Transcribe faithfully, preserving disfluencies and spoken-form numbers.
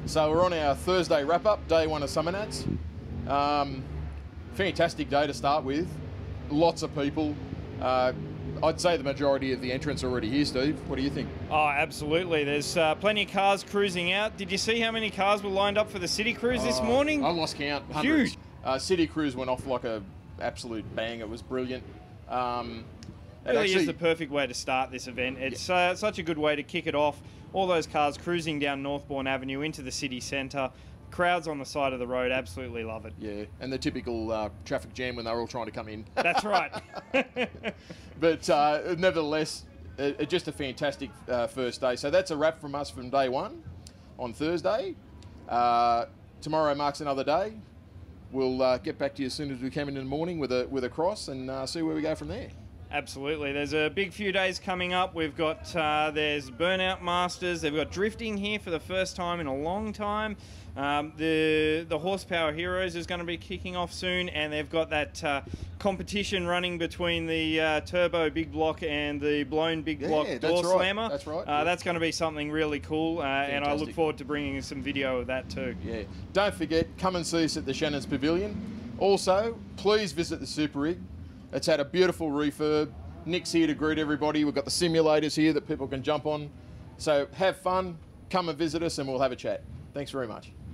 So we're on our Thursday wrap-up, day one of Summernats. Um, fantastic day to start with. Lots of people. Uh, I'd say the majority of the entrants are already here, Steve. What do you think? Oh, absolutely. There's uh, plenty of cars cruising out. Did you see how many cars were lined up for the City Cruise this Oh, morning? I lost count. Hundreds. Huge. Uh, City Cruise went off like a absolute bang. It was brilliant. Um, It really actually, is the perfect way to start this event. It's yeah. uh, such a good way to kick it off. All those cars cruising down Northbourne Avenue into the city centre. Crowds on the side of the road absolutely love it. Yeah, and the typical uh, traffic jam when they're all trying to come in. That's right. But uh, nevertheless, uh, just a fantastic uh, first day. So that's a wrap from us from day one on Thursday. Uh, tomorrow marks another day. We'll uh, get back to you as soon as we come in in the morning with a with a cross and uh, see where we go from there. Absolutely. There's a big few days coming up. We've got, uh, there's Burnout Masters. They've got drifting here for the first time in a long time. Um, the the Horsepower Heroes is going to be kicking off soon, and they've got that uh, competition running between the uh, Turbo Big Block and the Blown Big Yeah, Block that's Door right. Slammer. That's right. Uh, that's going to be something really cool, uh, and I look Fantastic. forward to bringing some video of that too. Yeah. Don't forget, come and see us at the Shannons Pavilion. Also, please visit the Super Rig. It's had a beautiful refurb. Nick's here to greet everybody. We've got the simulators here that people can jump on. So have fun, come and visit us, and we'll have a chat. Thanks very much.